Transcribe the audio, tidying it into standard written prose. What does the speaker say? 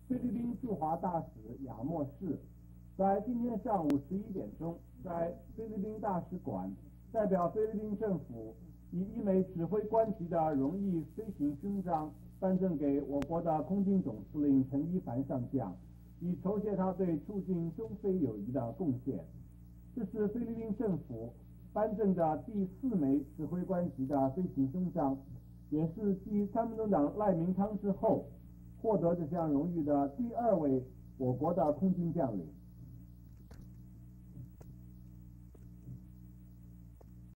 菲律宾驻华大使亚莫士在今天上午11点钟，在菲律宾大使馆代表菲律宾政府，以一枚指挥官级的荣誉飞行勋章颁赠给我国的空军总司令陈一凡上将，以酬谢他对促进中菲友谊的贡献。这是菲律宾政府颁赠的第4枚指挥官级的飞行勋章，也是继参谋总长赖明康之后获得这项荣誉的第2位我国的空军将领。